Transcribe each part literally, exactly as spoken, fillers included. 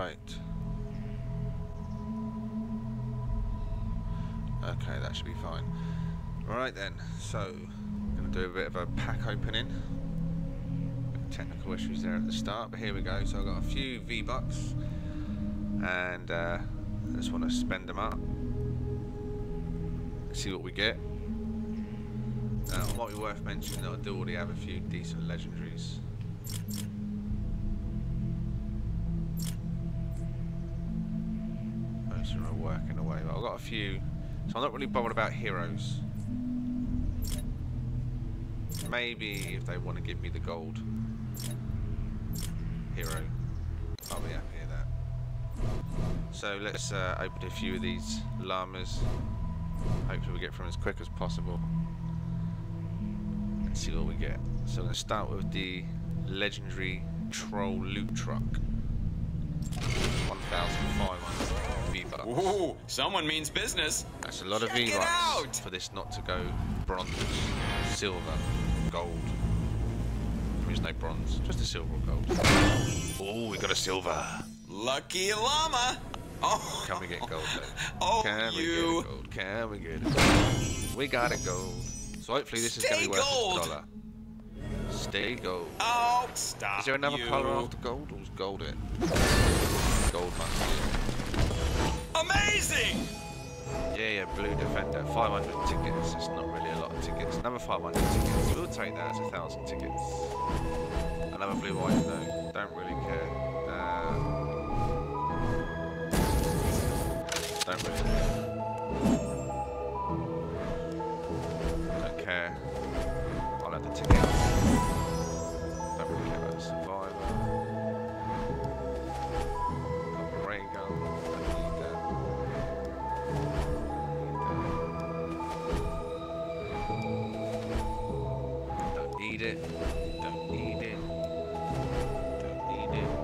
Right. Okay, that should be fine. Right then, so I'm going to do a bit of a pack opening. Technical issues there at the start, but here we go. So I've got a few V-Bucks, and uh, I just want to spend them up, see what we get. Now, it might be worth mentioning that I do already have a few decent legendaries. Most of them are working away, but I've got a few, so I'm not really bothered about heroes. Maybe if they want to give me the gold hero, I'll be happy with that. So let's uh, open a few of these llamas. Hopefully we get from as quick as possible. Let's see what we get. So I'm going to start with the legendary troll loot truck. one thousand five hundred V-Bucks. Ooh, someone means business. That's a lot of Check it V-Bucks out. for this not to go bronze, silver, gold. There is no bronze, just a silver or gold. Oh, we got a silver. Lucky llama. Oh, Can we get gold though? oh, Can we you. get gold? Can we get it? We got it gold. So hopefully this is going to Stay be worth gold. a dollar. Stay gold. Oh, stop. Is there another you. colour after gold, or is gold it? Gold must be Amazing. it. Yeah, yeah, blue defender. five hundred tickets. It's not really a lot of tickets. Another five hundred tickets. We'll take that as a thousand tickets. Another blue white, no. Don't really care. Uh, don't really care. Don't care. I'll have the tickets. Don't really care about the survivor. Got the ray gun. Don't need that. Don't need it. Don't need it. Don't need it.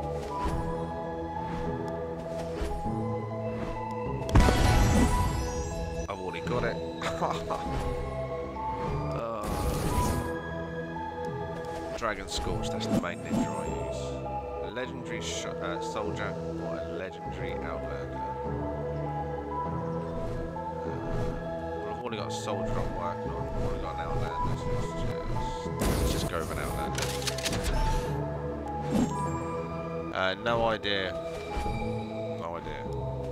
I've already got it. uh, Dragon Scorch, that's the main ninja I use. A legendary sh uh, soldier or a legendary outlander. Well, I've already got a soldier I'm working on. I've already got an outlander, so let's just, let's just go with an outlander. Uh, no idea. No idea.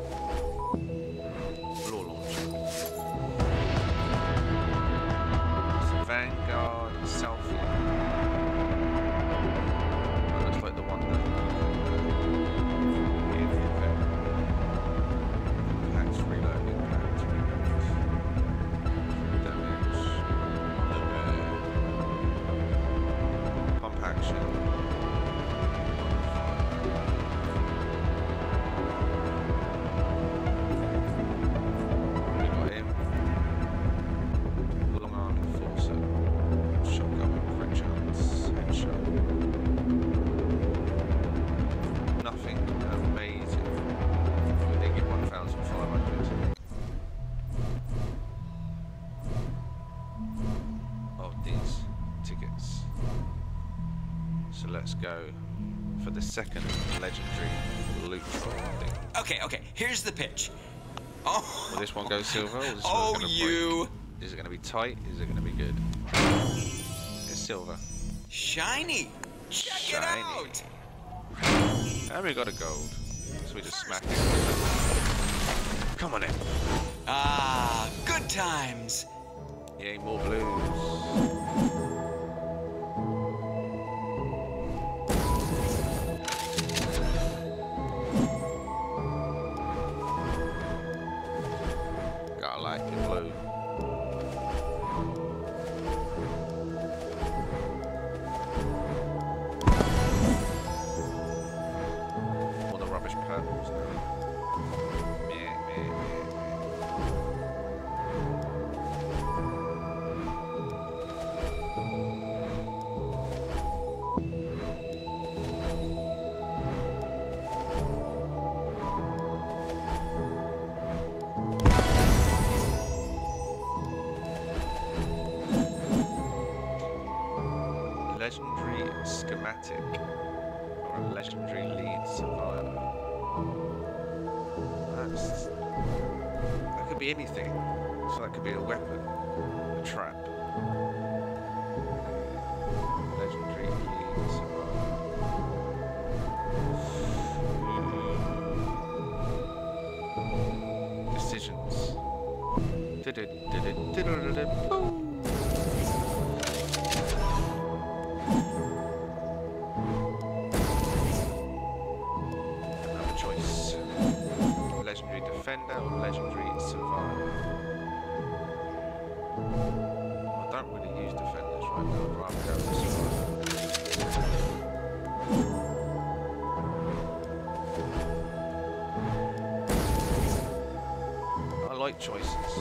Floor launcher. Vanguard selfie. That looks like the one that gave the effect. Impacts reload, impact, reload. Damage. Uh, pump action. We got him. Long arm enforcer. Shotgun with crit chance. Headshot. Nothing amazing. We did get one thousand five hundred of these tickets. So let's go for the second legendary loot troll thing. Okay, okay. Here's the pitch. Oh. Will this one go silver? Or is this Oh, one gonna you. break? Is it going to be tight? Is it going to be good? It's silver. Shiny. Check Shiny. it out. And we got a gold. So we just smack it. Come on in. Ah, good times. Yay, more blues. Gotta like the blue. All the rubbish purples now. Meh, meh, meh, Legendary schematic or a legendary lead survivor. That's, that could be anything. So that could be a weapon, a trap. Legendary keys. Decisions. Boom. Another choice. Legendary defender or legendary survivor. I don't really use defenders right now, but I'm going to survivor. I like choices.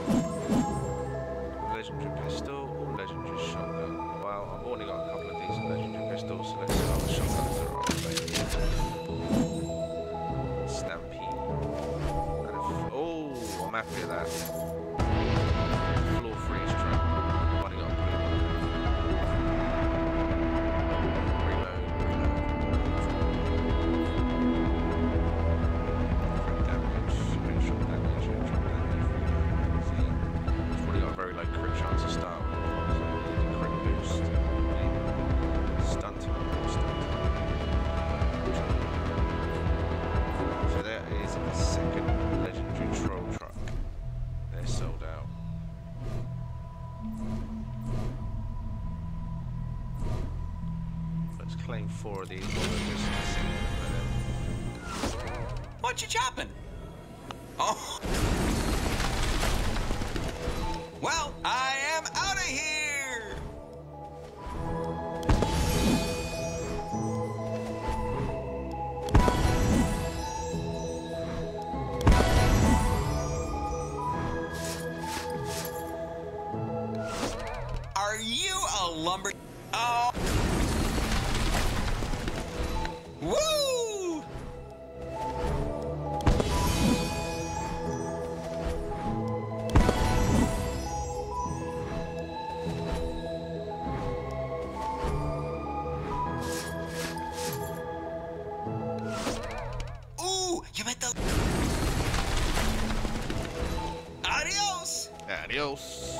Legendary pistol or legendary shotgun. Well, I've already got a couple of these legendary pistols, so let's start with shotguns that are right. Stampede. And if, oh, I'm happy with that. Floor freeze trap. I've only got a blue one. Reload, reload. Damage, special damage, drop damage, reload. See? It's probably got a very low crit chance to start with. So I need a crit boost. Stunt time, stunt time. So there is a second legendary troll truck. They're sold out. Let's claim four of these while we're just sitting in a minute. What you chopping? Oh. Well, I am out of here. Are you a lumber? Oh. Woo! Ooh, you met the. Adios! Adios.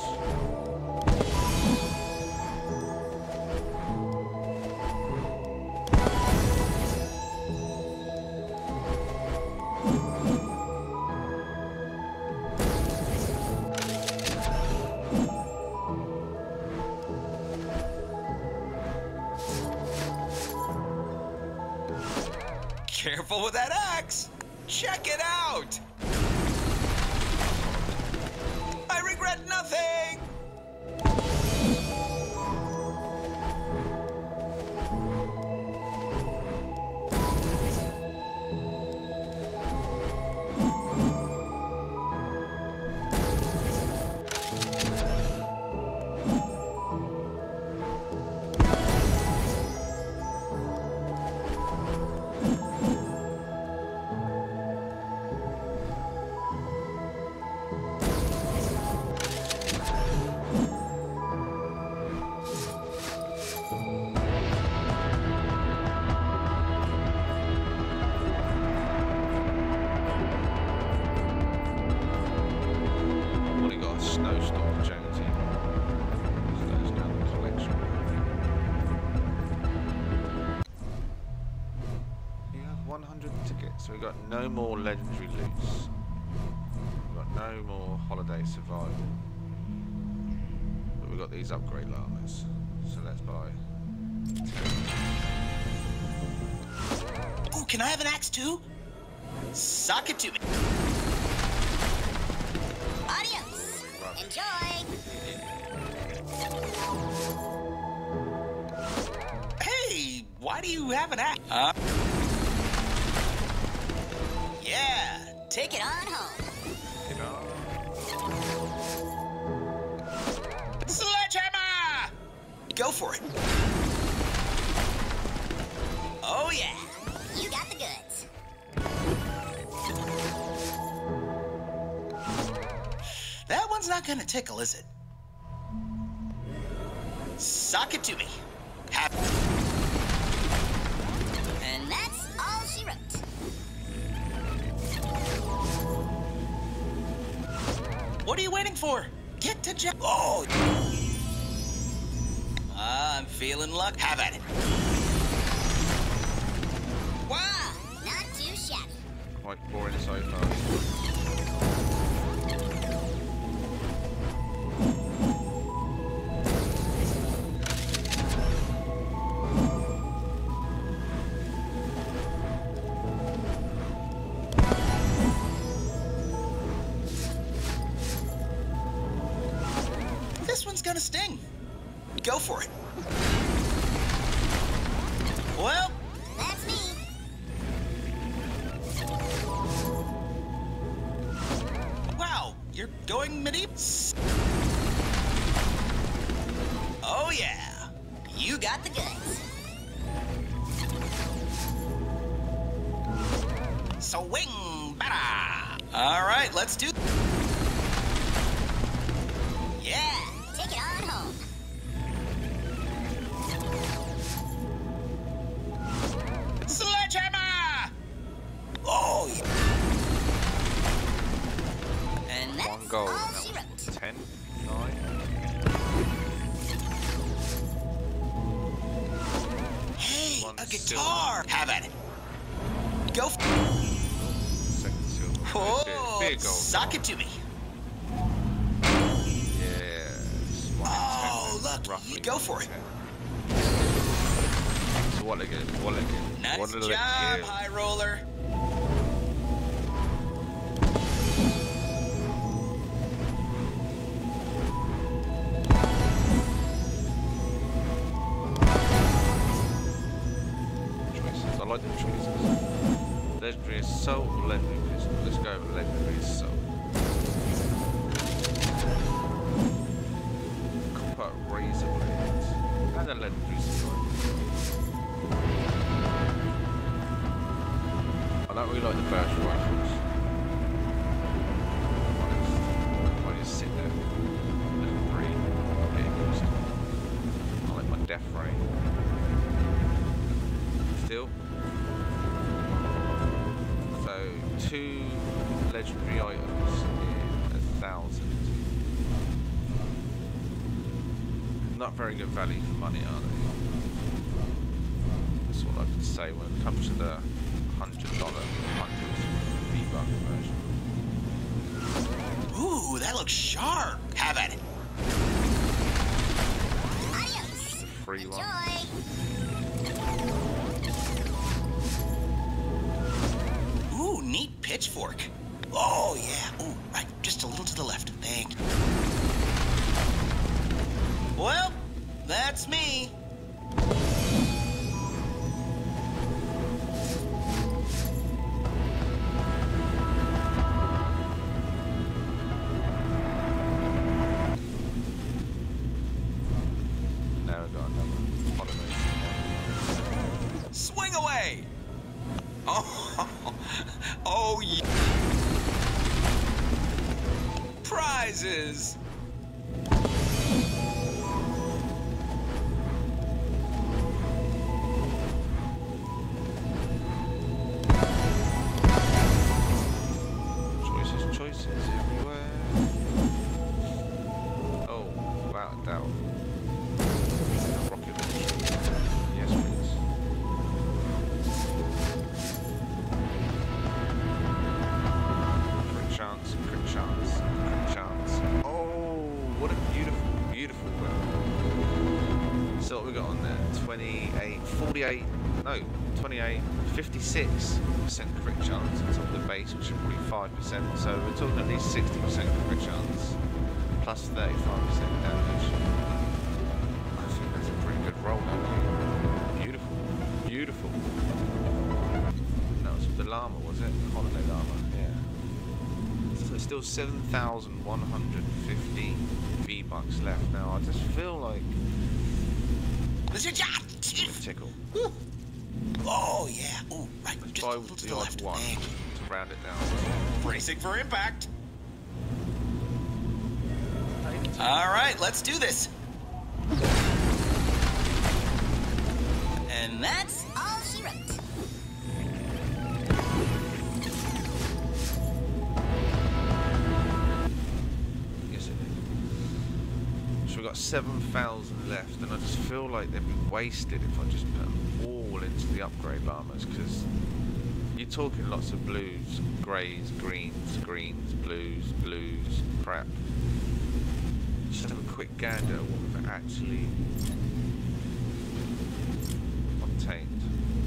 Careful with that axe! Check it out! I regret nothing! I've only got a snowstorm Jonesy. So there's no collection. You have one hundred tickets, so we got no more legendary loots. We've got no more holiday survival. But we've got these upgrade llamas. So let's buy. Ooh, can I have an axe too? Sock it to me. Adios. Enjoy. Hey, why do you have an axe? Huh? Yeah, Take it on home. You know? sledgehammer! Go for it. Oh yeah. You got the goods. That one's not gonna tickle, is it? Sock it to me. Have And that's all she wrote. What are you waiting for? Get to Jack. Oh! Ah, I'm feeling luck. Have at it. Wow, not too shabby. Quite boring so far. This one's gonna sting. Go for it. Well, That's me. wow, you're going medieval. Oh yeah, you got Got the goods. swing better. All right, let's do. Yeah. Take it on home. Sledgehammer! Oh, yeah. And that's One goal. all and she that wrote. was ten, nine. Hey, One a silver. guitar. Have at it. Go. F- Second silver. oh, Big goal. sock it to me. Yes. One in Oh, ten, look, roughly you go one for in it. ten. So what again? What again? Nice What job, again? high roller. Choices. I like the choices. Legendary Assault or Legendary Pistol? Let's go with Legendary Assault. Copper Razor Blades. And a Legendary Sword. I don't really like the burst rifles. I just sit there. Level three. Getting used. I like my death ray. Still. So two legendary items in a thousand. Not very good value for money, are they? That's what I can say when it comes to the hundred dollar, hundred V-Buck version. Ooh, that looks sharp. Have at it. Adios. Free one. Enjoy. Ooh, neat pitchfork. Oh, yeah. Ooh, right, just a little to the left. Thank you. Well, that's me. Now we've got another automation. Swing away. Oh, oh, yeah. Prizes. Choices, choices everywhere. Oh, without a doubt. Rocket launcher. Yes, please. Crit chance, crit chance, crit chance. Oh, what a beautiful, beautiful weapon. So what we got on there? twenty-eight, forty-eight, no, twenty-eight, fifty-six percent crit chance on top of the base, which is probably five percent. So we're talking at least sixty percent crit chance, plus thirty-five percent damage. I think that's a pretty good roll, don't you? Beautiful, beautiful. That was the llama, was it? The holiday llama, yeah. So there's still seven thousand one hundred fifty V-Bucks left now. I just feel like This is a tickle. Oh, yeah. Ooh, right, Let's just buy a little to the the odd left. one Thank you. to round it down. Bracing for impact. All right, let's do this. And that's That's all she wrote. got seven thousand left, and I just feel like they'd be wasted if I just put them all into the upgrade llamas, because you're talking lots of blues, greys, greens, greens, blues, blues, crap. Just have a quick gander at what we've actually obtained.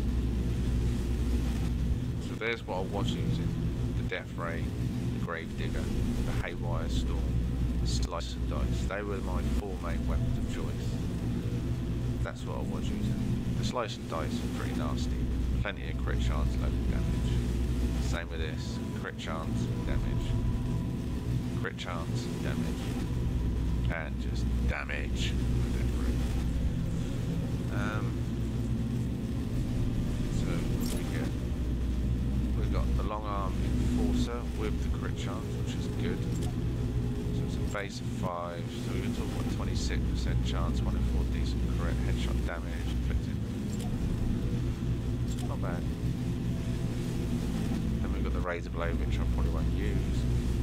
So there's what I was using: the Death Ray, the Grave Digger, the Haywire Storm, the Slice and Dice. They were my four main weapons of choice. That's what I was using. The Slice and Dice are pretty nasty. Plenty of crit chance, local damage. Same with this. Crit chance, damage. Crit chance, damage. And just damage. Um, so what do we get? We've got the long arm enforcer with the crit chance, which is good. So it's a base of five. So we're talking about twenty-six percent chance, one in four decent crit, headshot damage, inflicted. It's not bad. Then we've got the razor blade, which I probably won't use.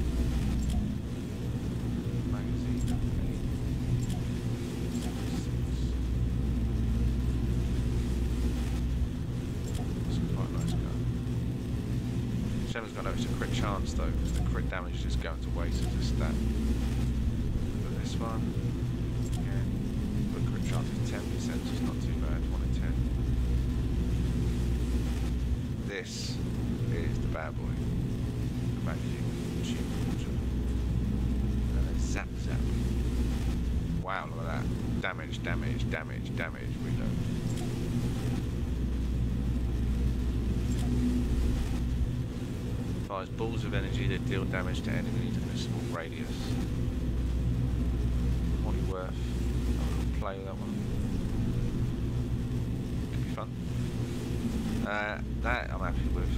Magazine. Shem's got no extra crit chance though, because the crit damage is just going to waste as a stat. But this one, yeah, the crit chance is ten percent, so it's not too bad, one in ten. This is the bad boy. The magazine, tube launcher. And then zap zap. Wow, look at that. Damage, damage, damage, damage, reload. Fires balls of energy that deal damage to enemies in a small radius. Probably worth a little play with that one. Could be fun. Uh, that I'm happy with.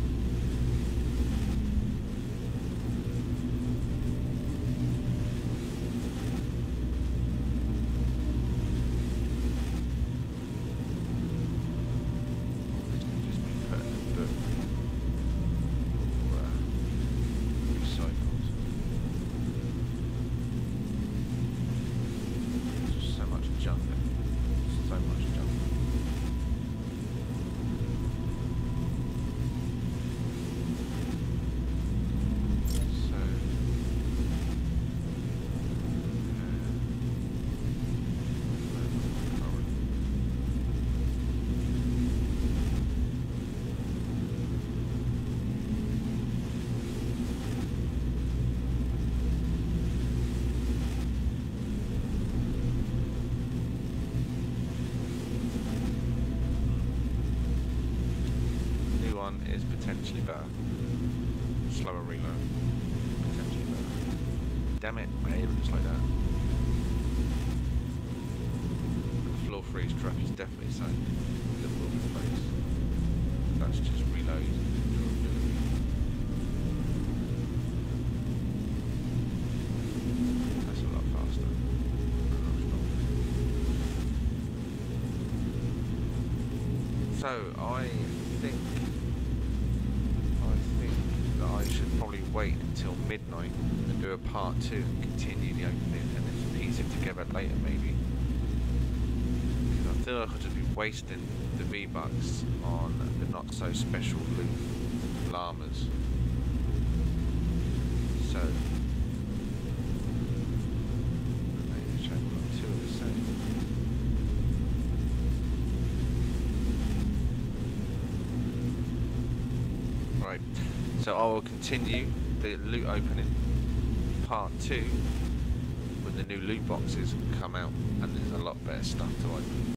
Is potentially better. Slower reload. Potentially better. Damn it, I hate it just like that. The floor freeze trap is definitely something that will replace. That's just reload durability. That's a lot faster. So I think I should probably wait until midnight and do a part two and continue the opening and then piece it together later maybe. Because I feel like I'll just be wasting the V-Bucks on the not so special loot llamas. So maybe check what two of the same. Right. So I will continue the loot opening part two when the new loot boxes come out and there's a lot better stuff to open.